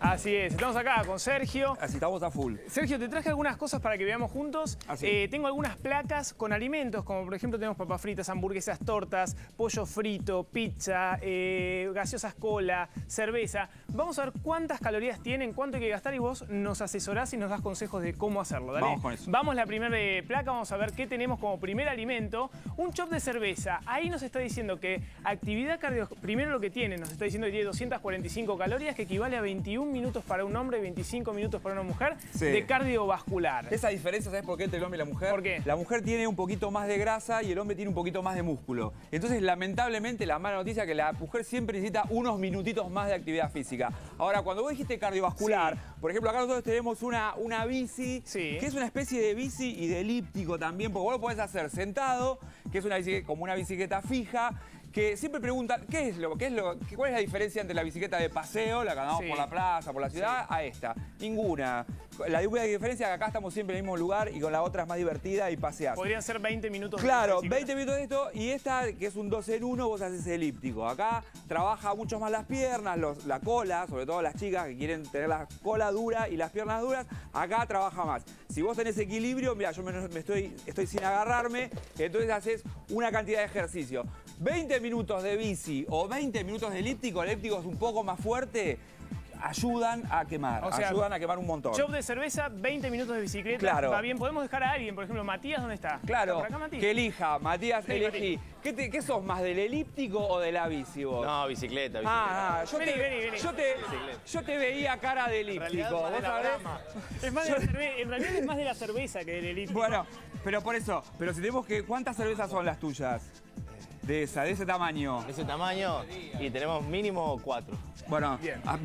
Así es, estamos acá con Sergio. Así estamos a full. Sergio, te traje algunas cosas para que veamos juntos. Tengo algunas placas con alimentos, como por ejemplo tenemos papas fritas, hamburguesas, tortas, pollo frito, pizza, gaseosas cola, cerveza. Vamos a ver cuántas calorías tienen, cuánto hay que gastar y vos nos asesorás y nos das consejos de cómo hacerlo. ¿Dale? Vamos con eso. Vamos a la primera placa, vamos a ver qué tenemos como primer alimento. Un chop de cerveza. Ahí nos está diciendo que actividad cardiovascular, primero lo que tiene, nos está diciendo que tiene 245 calorías, que equivale a 21 minutos para un hombre y 25 minutos para una mujer de cardiovascular. Esa diferencia, ¿sabes por qué entre el hombre y la mujer? ¿Por qué? La mujer tiene un poquito más de grasa y el hombre tiene un poquito más de músculo. Entonces, lamentablemente, la mala noticia es que la mujer siempre necesita unos minutitos más de actividad física. Ahora, cuando vos dijiste cardiovascular, por ejemplo, acá nosotros tenemos una bici, que es una especie de bici y de elíptico también, porque vos lo podés hacer sentado, que es una bicicleta, como una bicicleta fija, que siempre preguntan, ¿cuál es la diferencia entre la bicicleta de paseo, la que andamos por la plaza, por la ciudad, a esta? Ninguna. La única diferencia es que acá estamos siempre en el mismo lugar y con la otra es más divertida y paseás. Podrían ser 20 minutos. Claro, 20 minutos de esto y esta, que es un 2 en 1, vos haces elíptico. Acá trabaja mucho más las piernas, la cola, sobre todo las chicas que quieren tener la cola dura y las piernas duras, acá trabaja más. Si vos tenés equilibrio, mira, yo estoy sin agarrarme, entonces haces una cantidad de ejercicio. 20 minutos de bici o 20 minutos de elíptico, el elíptico es un poco más fuerte, ayudan a quemar, ayudan a quemar un montón. Chop de cerveza, 20 minutos de bicicleta, claro. Va bien, podemos dejar a alguien, por ejemplo, Matías, ¿dónde está? Claro, ¿Está por acá, Matías? Que elija, Matías, elegí. ¿Qué sos más, del elíptico o de la bici vos? No, bicicleta. Vení. Yo te veía cara de elíptico, ¿vos sabés? Es más en realidad es más de la cerveza que del elíptico. Bueno, pero por eso, pero si tenemos que, ¿cuántas cervezas son las tuyas? De ese tamaño. De ese tamaño y tenemos mínimo 4. Bueno,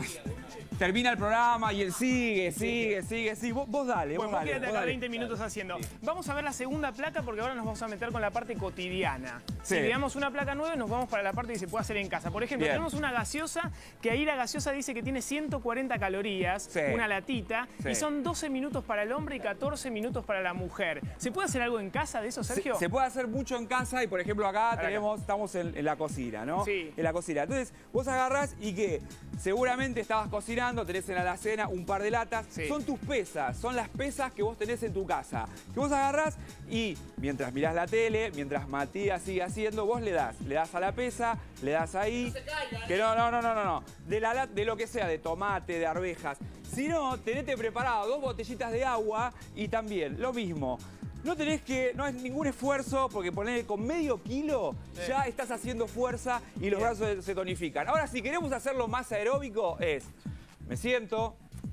termina el programa y él sigue. Vos dale, vos quédate acá 20 minutos haciendo. Vamos a ver la segunda placa porque ahora nos vamos a meter con la parte cotidiana. Si veamos una placa nueva nos vamos para la parte que se puede hacer en casa. Por ejemplo, tenemos una gaseosa, que ahí la gaseosa dice que tiene 140 calorías, una latita, y son 12 minutos para el hombre y 14 minutos para la mujer. ¿Se puede hacer algo en casa de eso, Sergio? Se puede hacer mucho en casa y, por ejemplo, acá estamos en la cocina, ¿no? Sí. En la cocina. Entonces, vos agarrás y ¿qué? Seguramente estabas cocinando, tenés en la alacena un par de latas. Son tus pesas, son las pesas que vos tenés en tu casa. Que vos agarrás y mientras mirás la tele, mientras Matías sigue haciendo, vos le das a la pesa, le das ahí. No se caigan, que no. De lo que sea, de tomate, de arvejas. Si no, tenete preparado 2 botellitas de agua y también lo mismo. No es ningún esfuerzo, porque poner con medio kilo ya estás haciendo fuerza y los brazos se tonifican. Ahora, si queremos hacerlo más aeróbico, me siento,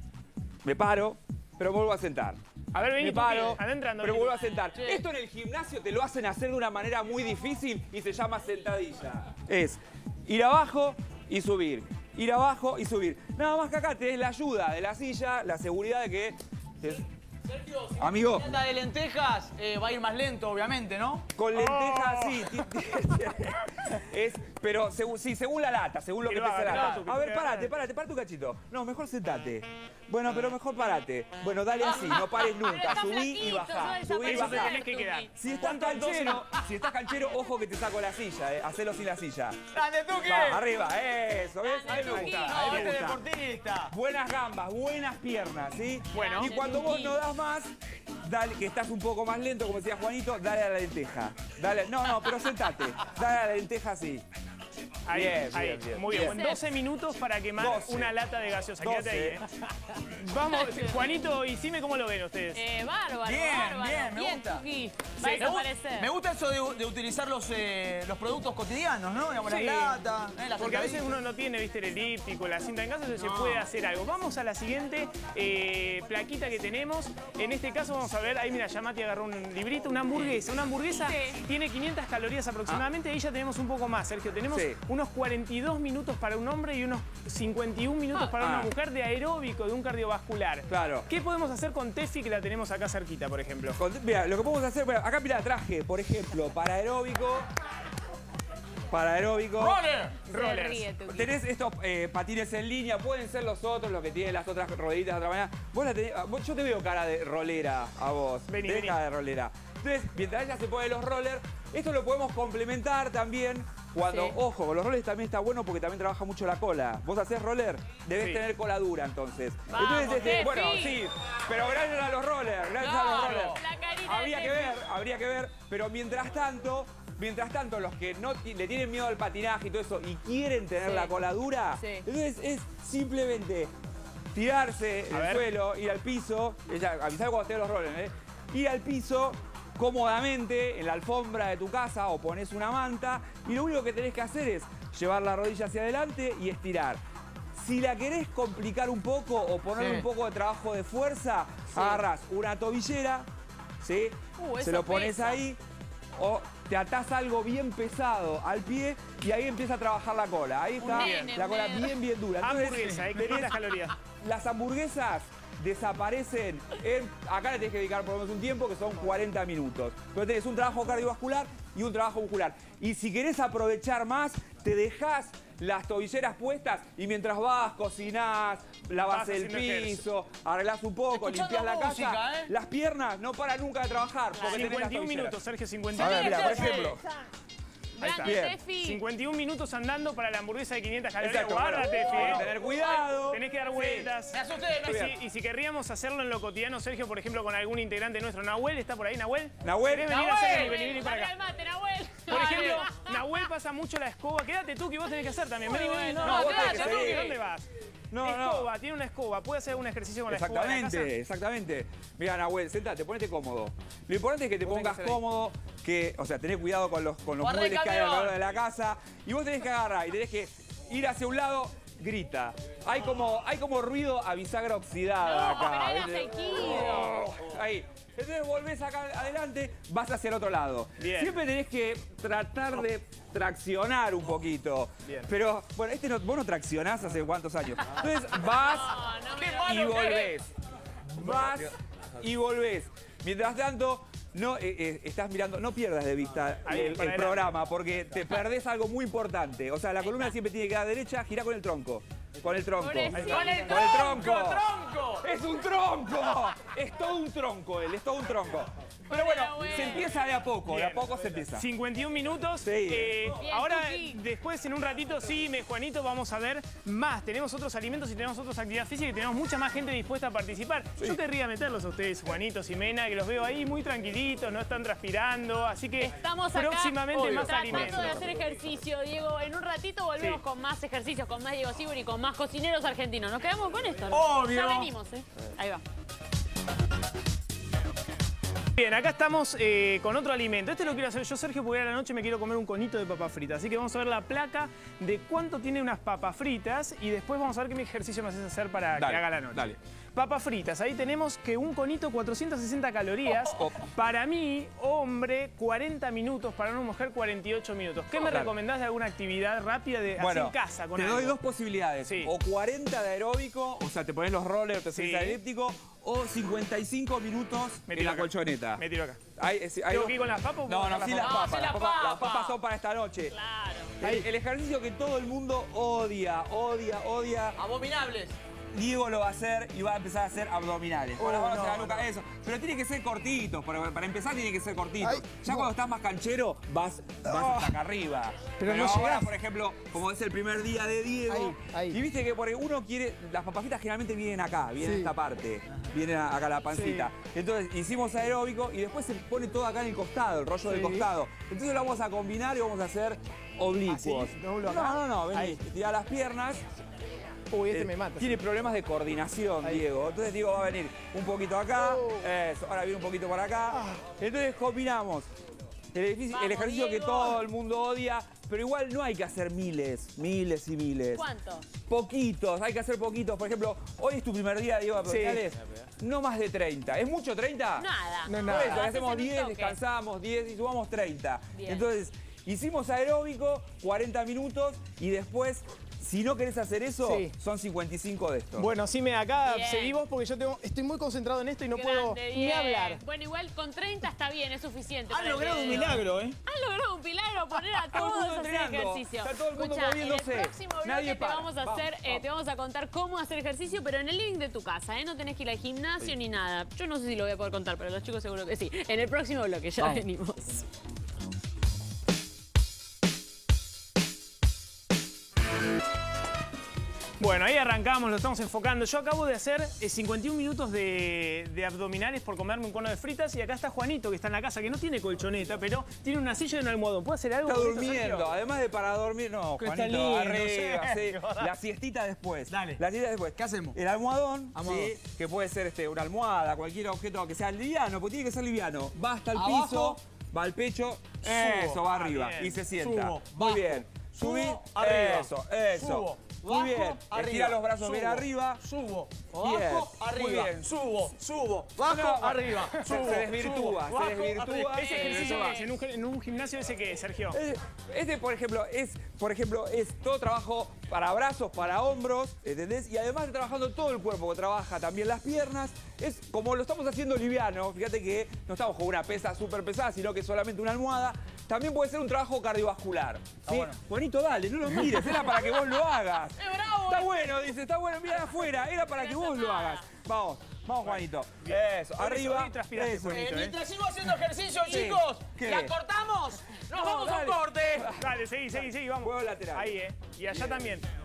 me paro, pero me vuelvo a sentar. A ver, vení, me paro, adentrando, pero vuelvo a sentar. Esto en el gimnasio te lo hacen hacer de una manera muy difícil y se llama sentadilla. Es ir abajo y subir, ir abajo y subir. Nada más que acá tenés la ayuda de la silla, la seguridad de que... Sergio, si amigo, trata de lentejas, va a ir más lento, obviamente, ¿no? Con lentejas, sí. Pero según la lata, según lo que pesa la lata. A ver, parate un cachito. No, mejor sentate. Bueno, pero mejor parate. Bueno, dale así, no pares nunca. Subí y bajá. Subí y bajá. Si estás canchero, ojo que te saco la silla, hacelo sin la silla. ¡Grande, Tuki! Va, arriba, eso, ¿ves? A mí me gusta, este deportista. Buenas gambas, buenas piernas, ¿sí? Bueno. Y cuando vos no das más, dale, que estás un poco más lento, como decía Juanito, dale a la lenteja. Dale, no, pero sentate. Dale a la lenteja así. Bien. Muy bien. 12 minutos para quemar una lata de gaseosa. Quédate ahí, Vamos, Juanito y Sime, ¿cómo lo ven ustedes? Bárbaro, Bien, me gusta. Tuki, va a desaparecer. Me gusta eso de utilizar los productos cotidianos, ¿no? Digamos, las latas, las porque a veces uno no tiene, viste, el elíptico, la cinta en casa, entonces se puede hacer algo. Vamos a la siguiente plaquita que tenemos. En este caso vamos a ver, ahí mira, ya Mati agarró un librito, una hamburguesa. Una hamburguesa tiene 500 calorías aproximadamente. Ahí ya tenemos un poco más, Sergio. Tenemos unos 42 minutos para un hombre y unos 51 minutos para una mujer de aeróbico, de un cardiovascular. Claro. ¿Qué podemos hacer con Tefi, que la tenemos acá cerquita, por ejemplo? Mira, lo que podemos hacer, acá mira, traje, por ejemplo, para aeróbico. Rollers. Tenés estos patines en línea, pueden ser los otros, los que tienen las otras rueditas de otra manera. Yo te veo cara de rolera a vos. Vení. Cara de rolera. Entonces, mientras ella se pone los rollers, esto lo podemos complementar también Cuando, ojo, con los rollers también está bueno porque también trabaja mucho la cola. Vos hacés roller, debes tener cola dura entonces. Vamos, Entonces, bueno, sí, pero gracias a los rollers, gracias a los rollers. La carita Habría que ver, pero mientras tanto, los que no le tienen miedo al patinaje y todo eso y quieren tener la cola dura, entonces es simplemente tirarse en el suelo, ir al piso, avisar cuando estén los rollers, ir al piso cómodamente en la alfombra de tu casa o pones una manta y lo único que tenés que hacer es llevar la rodilla hacia adelante y estirar. Si la querés complicar un poco o poner un poco de trabajo de fuerza, agarrás una tobillera, ¿sí? Se lo pones ahí o te atás algo bien pesado al pie y ahí empieza a trabajar la cola. Ahí está la cola bien dura. Entonces, hamburguesa, 500 calorías. Las hamburguesas desaparecen acá le tenés que dedicar por lo menos un tiempo que son 40 minutos. Pero tenés un trabajo cardiovascular y un trabajo muscular. Y si querés aprovechar más, te dejás las tobilleras puestas y mientras vas, cocinás, lavas el piso, arreglás un poco, limpiás la casa, las piernas no paran nunca de trabajar. Porque 51 minutos, Sergio, 51 minutos. minutos. Por ejemplo. Ahí está. Grande, Tefi. 51 minutos andando para la hamburguesa de 500 calorías. Exacto, Guarda, Tefi. tener cuidado. Tenés que dar vueltas. Me asusté, Y si querríamos hacerlo en lo cotidiano, Sergio, por ejemplo, con algún integrante nuestro, Nahuel, ¿está por ahí, Nahuel? Nahuel. ¿Querés venir a hacer? Vení para acá. Calmate, Nahuel. Por ejemplo, Nahuel pasa mucho la escoba. Quédate tú, que vos tenés que hacer también. Vení, vení. No, vos quédate, tenés que seguir. Tuki. ¿Dónde vas? No, escoba, tiene una escoba. Puede hacer un ejercicio con la escoba de la casa. Exactamente. Mira, Nahuel, sentate, ponete cómodo. Lo importante es que te pongas cómodo, o sea, tenés cuidado con los muebles que hay alrededor de la casa. Y vos tenés que agarrar y tenés que ir hacia un lado, grita. Hay como ruido a bisagra oxidada acá. Pero era sequido. Ahí. Entonces volvés acá adelante, vas hacia el otro lado. Bien. Siempre tenés que tratar de traccionar un poquito. Bien. Pero, bueno, vos no traccionás hace cuántos años. Entonces vas y volvés. Vas y volvés. Mientras tanto, estás mirando, no pierdas de vista el programa, porque te perdés algo muy importante. O sea, la columna siempre tiene que dar derecha, girá con el tronco. Con el tronco. ¡Con el tronco! ¡Es un tronco! Es todo un tronco es todo un tronco. Pero bueno, se empieza de a poco se empieza. 51 minutos. Sí. Ahora, después, en un ratito, Juanito, vamos a ver más. Tenemos otros alimentos y tenemos otras actividades físicas y tenemos mucha más gente dispuesta a participar. Sí. Yo querría meterlos a ustedes, Juanito, Ximena, que los veo ahí muy tranquilitos, no están transpirando, así que estamos próximamente acá, más alimentos. Tratando de hacer ejercicio, Diego. En un ratito volvemos con más ejercicios, con más Diego Sibori y con más cocineros argentinos. Nos quedamos con esto, ¿no? Obvio. Ya venimos, Ahí va. Bien, acá estamos con otro alimento. Este lo quiero hacer yo, Sergio, porque a la noche me quiero comer un conito de papas fritas. Así que vamos a ver la placa de cuánto tiene unas papas fritas y después vamos a ver qué ejercicio me haces hacer para que haga la noche. Dale. Papas fritas, ahí tenemos que un conito 460 calorías. Para mí, hombre, 40 minutos. Para una mujer, 48 minutos. ¿Qué me recomendás de alguna actividad rápida de hacer en casa? Con te doy dos posibilidades. Sí. O 40 de aeróbico, o sea, te pones los rollers, te haces elíptico, o 55 minutos en la colchoneta. Me tiro acá. ¿Tengo que ir con las papas? No, sin las papas. Las papas son para esta noche. Claro. El ejercicio que todo el mundo odia. Abominables. Diego lo va a hacer y va a empezar a hacer abdominales. Eso. Pero tiene que ser cortito. Para empezar tiene que ser cortito. Cuando estás más canchero, vas hasta acá arriba. Pero no ahora, llegás. por ejemplo, como es el primer día de Diego. Ahí. Y viste que porque uno quiere. Las papitas generalmente vienen acá, vienen esta parte. Vienen acá la pancita. Entonces hicimos aeróbico y después se pone todo acá en el costado, el rollo del costado. Entonces lo vamos a combinar y vamos a hacer oblicuos. No, vení, tirá las piernas. Uy, me mata. Tiene problemas de coordinación, Diego. Entonces Diego va a venir un poquito acá, eso, ahora viene un poquito para acá. Entonces combinamos el ejercicio que todo el mundo odia, pero igual no hay que hacer miles y miles. ¿Cuántos? Poquitos, hay que hacer poquitos. Por ejemplo, hoy es tu primer día, Diego, de abdominales. No más de 30. ¿Es mucho 30? Nada. No, Por eso, Haces hacemos en un 10, toque. descansamos 10 y subamos 30. Bien. Entonces, hicimos aeróbico, 40 minutos y después... Si no querés hacer eso, son 55 de estos. Bueno, acá Bien. seguí vos porque yo estoy muy concentrado en esto y no puedo Grande, ni bien. hablar. Bueno, igual con 30 está bien, es suficiente. Han para el logrado un video. milagro, Han logrado un milagro poner a Todo el todos mundo a hacer entrenando. ejercicio. Está todo el mundo Escuchá, moviéndose. en el próximo bloque Nadie para. te vamos a hacer, te vamos a contar cómo hacer ejercicio, pero en el living de tu casa, No tenés que ir al gimnasio ni nada. Yo no sé si lo voy a poder contar, pero los chicos seguro que sí. En el próximo bloque ya venimos. Bueno, ahí arrancamos, lo estamos enfocando. Yo acabo de hacer 51 minutos de abdominales por comerme un cono de fritas y acá está Juanito, que está en la casa, que no tiene colchoneta, pero tiene una silla y un almohadón. ¿Puede hacer algo? Está con esto, durmiendo, Sergio? además de para dormir, no, Que está Juanito, lindo, arriba, Sergio. sí. La siestita después. Dale. La siesta después. ¿Qué hacemos? El almohadón, Almohadón. ¿sí? Que puede ser una almohada, cualquier objeto que sea liviano, porque tiene que ser liviano. Va hasta el Abajo. piso, va al pecho, eso, va arriba bien. y se sienta. Subo, Muy bajo. bien. Subo, Subí, arriba. eso. Subo, Muy bien. bajo, arriba. Estira los brazos bien Subo, arriba. Subo, Bien, bajo, muy arriba. bien. Subo, bajo, No, arriba. Subo, se desvirtúa, subo, se bajo, desvirtúa. arriba. Ese ejercicio que es en un gimnasio, ¿ese qué es, Sergio? Este, por ejemplo, es todo trabajo para brazos, para hombros, ¿entendés? Y además de trabajando todo el cuerpo, que trabaja también las piernas. Es como lo estamos haciendo liviano. Fíjate que no estamos con una pesa súper pesada, sino que solamente una almohada. También puede ser un trabajo cardiovascular. ¿sí? bueno. Juanito, dale, no lo mires, era para que vos lo hagas. ¡Es bravo! Está bueno, dice, está bueno, mira de afuera, era para que vos lo hagas. Vamos, Juanito. Eso, arriba. Hoy transpiraste, Eso. Juanito, Mientras sigo haciendo ejercicio, Sí. chicos, ¿Qué? ¿la cortamos? ¡Nos No, vamos a dale. un corte! Dale, seguí, vamos. Juego lateral. Ahí, Y allá también.